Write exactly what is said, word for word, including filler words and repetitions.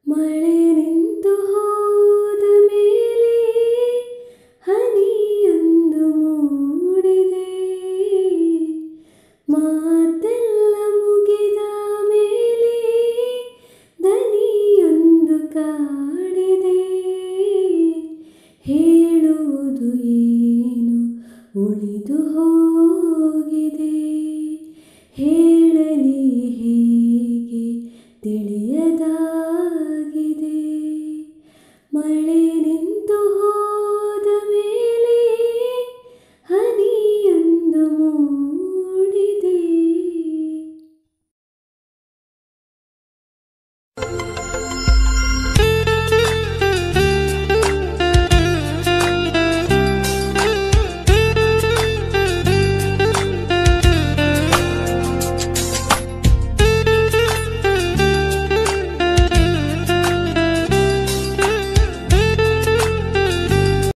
ಮಳೆ ನಿಂತು ಹೋದ ಮೇಲೆ ಹನಿಯೊಂದು ಮೂಡಿದೆ, ಮಾತೆಲ್ಲ ಮುಗಿದ ಮೇಲೆ ದನಿಯೊಂದು ಕಾಡಿದೆ. ಹೇಳುವುದು ಏನು ಉಳಿದು ಹೋಗಿದೆ, ಹೇಳಲಿ ಹೇಗೆ ತಿಳಿಯದಾಗಿದೆ. ಮಳೆ